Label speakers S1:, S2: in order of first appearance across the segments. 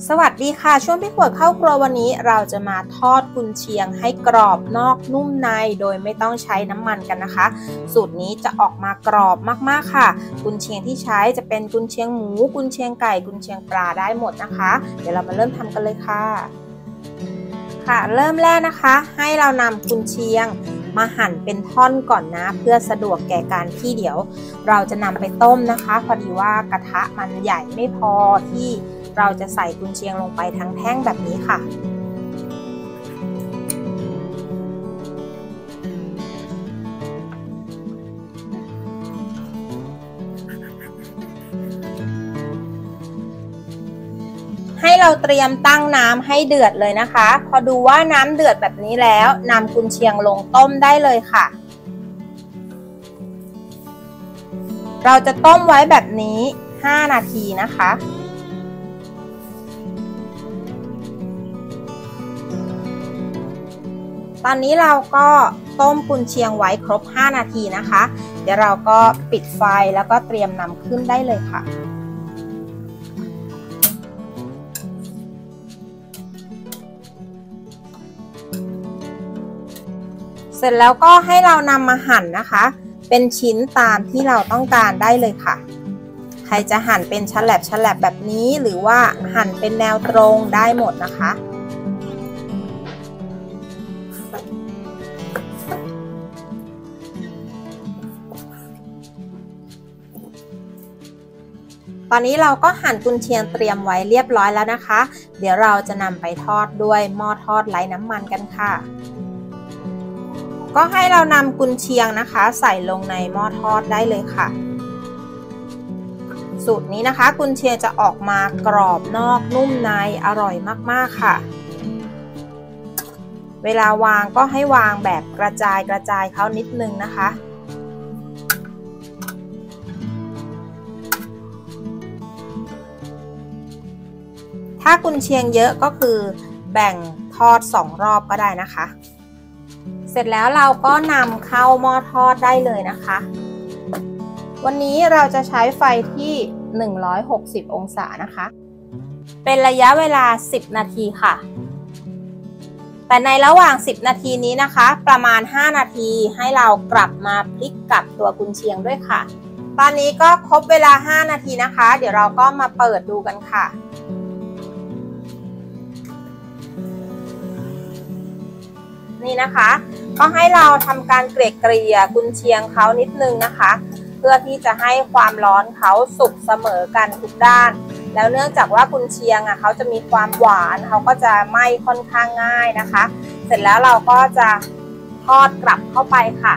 S1: สวัสดีค่ะช่วงพี่ขวดเข้าครัววันนี้เราจะมาทอดกุนเชียงให้กรอบนอกนุ่มในโดยไม่ต้องใช้น้ำมันกันนะคะสูตรนี้จะออกมากรอบมากๆค่ะกุนเชียงที่ใช้จะเป็นกุนเชียงหมูกุนเชียงไก่กุนเชียงปลาได้หมดนะคะเดี๋ยวเรามาเริ่มทำกันเลยค่ะเริ่มแรกนะคะให้เรานำกุนเชียงมาหั่นเป็นท่อนก่อนนะเพื่อสะดวกแก่การที่เดี๋ยวเราจะนำไปต้มนะคะพอดีว่ากระทะมันใหญ่ไม่พอที่เราจะใส่กุนเชียงลงไปทั้งแท่งแบบนี้ค่ะให้เราเตรียมตั้งน้ำให้เดือดเลยนะคะพอดูว่าน้ำเดือดแบบนี้แล้วนำกุนเชียงลงต้มได้เลยค่ะเราจะต้มไว้แบบนี้5 นาทีนะคะตอนนี้เราก็ต้มกุนเชียงไว้ครบ5 นาทีนะคะเดี๋ยวเราก็ปิดไฟแล้วก็เตรียมนำขึ้นได้เลยค่ะเสร็จแล้วก็ให้เรานำมาหั่นนะคะเป็นชิ้นตามที่เราต้องการได้เลยค่ะใครจะหั่นเป็นฉลับแบบนี้หรือว่าหั่นเป็นแนวตรงได้หมดนะคะตอนนี้เราก็หั่นกุนเชียงเตรียมไว้เรียบร้อยแล้วนะคะเดี๋ยวเราจะนำไปทอดด้วยหม้อทอดไร้น้ำมันกันค่ะก็ให้เรานำกุนเชียงนะคะใส่ลงในหม้อทอดได้เลยค่ะสูตรนี้นะคะกุนเชียงจะออกมากรอบนอกนุ่มในอร่อยมากๆค่ะเวลาวางก็ให้วางแบบกระจายเขานิดนึงนะคะถ้ากุนเชียงเยอะก็คือแบ่งทอด2 รอบก็ได้นะคะเสร็จแล้วเราก็นำเข้าหม้อทอดได้เลยนะคะวันนี้เราจะใช้ไฟที่160 องศานะคะเป็นระยะเวลา10 นาทีค่ะแต่ในระหว่าง10 นาทีนี้นะคะประมาณ5 นาทีให้เรากลับมาพลิกกลับตัวกุนเชียงด้วยค่ะตอนนี้ก็ครบเวลา5 นาทีนะคะเดี๋ยวเราก็มาเปิดดูกันค่ะนี่นะคะก็ให้เราทำการเกลี่ยกุนเชียงเขานิดนึงนะคะเพื่อที่จะให้ความร้อนเขาสุกเสมอกันทุกด้านแล้วเนื่องจากว่ากุนเชียงเขาจะมีความหวานเขาก็จะไหม้ค่อนข้างง่ายนะคะเสร็จแล้วเราก็จะทอดกลับเข้าไปค่ะ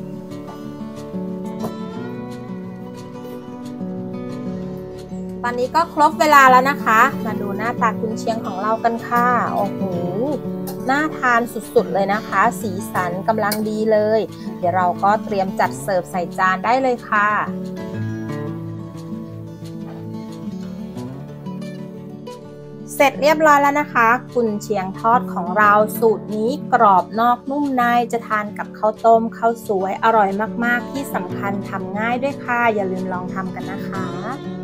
S1: ตอนนี้ก็ครบเวลาแล้วนะคะมาดูหน้าตากุนเชียงของเรากันค่ะโอ้โหน่าทานสุดๆเลยนะคะสีสันกำลังดีเลยเดี๋ยวเราก็เตรียมจัดเสิร์ฟใส่จานได้เลยค่ะเสร็จเรียบร้อยแล้วนะคะกุนเชียงทอดของเราสูตรนี้กรอบนอกนุ่มในจะทานกับข้าวต้มข้าวสวยอร่อยมากๆที่สำคัญทำง่ายด้วยค่ะอย่าลืมลองทำกันนะคะ